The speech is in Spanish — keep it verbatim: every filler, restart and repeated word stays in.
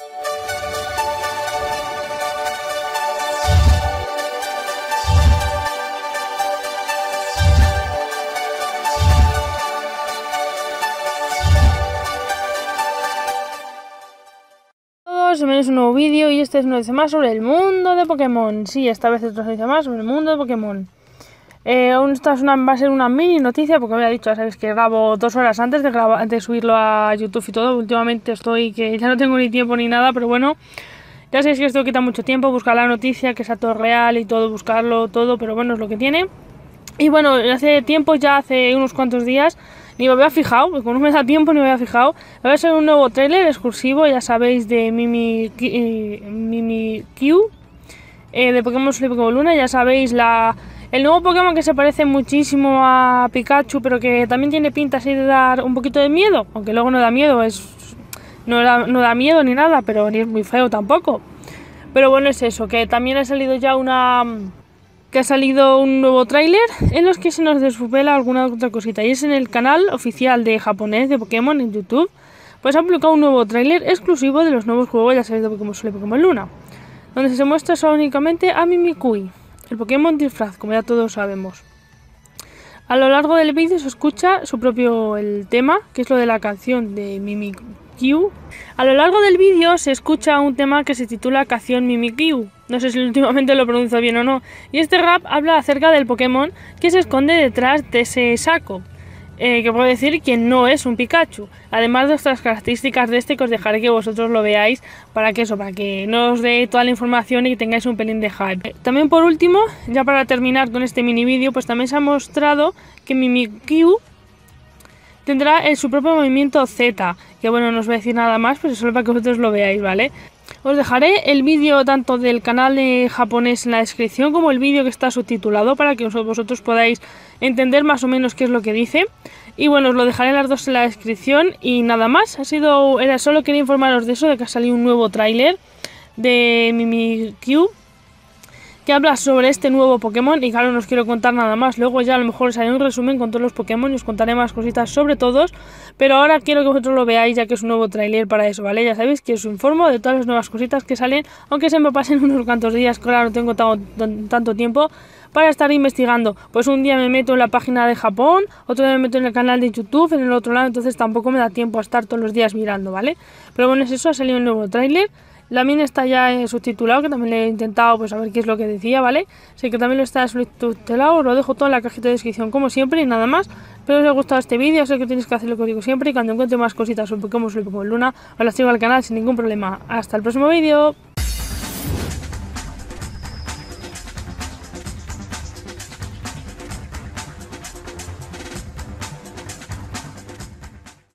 Bienvenidos a un nuevo vídeo y este es una vez más sobre el mundo de Pokémon. Sí, esta vez es otra vez más sobre el mundo de Pokémon. Eh, aún esta es una, va a ser una mini noticia porque me había dicho, ya sabéis que grabo dos horas antes de, grabar, antes de subirlo a YouTube y todo. Últimamente estoy que ya no tengo ni tiempo ni nada, pero bueno, ya sabéis que esto quita mucho tiempo, buscar la noticia, que sea todo real y todo, buscarlo, todo, pero bueno, es lo que tiene. Y bueno, hace tiempo, ya hace unos cuantos días, ni me había fijado, porque no me da tiempo ni me había fijado. Va a ser un nuevo tráiler exclusivo, ya sabéis, de Mimi, eh, Mimikyu, eh, de Pokémon Sol y Pokémon Luna. Ya sabéis, la, el nuevo Pokémon que se parece muchísimo a Pikachu, pero que también tiene pinta así de dar un poquito de miedo, aunque luego no da miedo, es no da, no da miedo ni nada, pero ni es muy feo tampoco. Pero bueno, es eso, que también ha salido ya una... que ha salido un nuevo tráiler en los que se nos desvela alguna otra cosita, y es en el canal oficial de japonés de Pokémon en YouTube. Pues ha publicado un nuevo tráiler exclusivo de los nuevos juegos, ya sabéis, de Pokémon Sol y Pokémon Luna, donde se muestra solo únicamente a Mimikyu, el Pokémon disfraz, como ya todos sabemos. A lo largo del vídeo se escucha su propio el tema, que es lo de la canción de Mimikyu. A lo largo del vídeo se escucha un tema que se titula Canción Mimikyu. No sé si últimamente lo pronuncio bien o no. Y este rap habla acerca del Pokémon que se esconde detrás de ese saco, eh, que puedo decir que no es un Pikachu. Además de otras características de este, que os dejaré que vosotros lo veáis para que eso, para que no os dé toda la información y que tengáis un pelín de hype. También por último, ya para terminar con este mini vídeo, pues también se ha mostrado que Mimikyu tendrá el, su propio movimiento Z, que bueno, no os voy a decir nada más, pero solo para que vosotros lo veáis, ¿vale? Os dejaré el vídeo tanto del canal de japonés en la descripción como el vídeo que está subtitulado para que vosotros podáis entender más o menos qué es lo que dice. Y bueno, os lo dejaré las dos en la descripción y nada más. Ha sido, era solo quería informaros de eso, de que ha salido un nuevo tráiler de Mimikyu que habla sobre este nuevo Pokémon, y claro, no os quiero contar nada más. Luego ya a lo mejor os haré un resumen con todos los Pokémon y os contaré más cositas sobre todos, pero ahora quiero que vosotros lo veáis, ya que es un nuevo tráiler para eso, ¿vale? Ya sabéis que os informo de todas las nuevas cositas que salen, aunque se me pasen unos cuantos días, claro, no tengo tanto tiempo para estar investigando. Pues un día me meto en la página de Japón, otro día me meto en el canal de YouTube, en el otro lado, entonces tampoco me da tiempo a estar todos los días mirando, ¿vale? Pero bueno, es eso, ha salido un nuevo tráiler. También está ya eh, subtitulado, que también le he intentado pues a ver qué es lo que decía, ¿vale? Sé que también lo está subtitulado, os lo dejo todo en la cajita de descripción como siempre y nada más. Espero que os haya gustado este vídeo, sé que tenéis que hacer lo que os digo siempre, y cuando encuentre más cositas sobre Pokémon Sol y Pokémon Luna os las traigo al canal sin ningún problema. Hasta el próximo vídeo.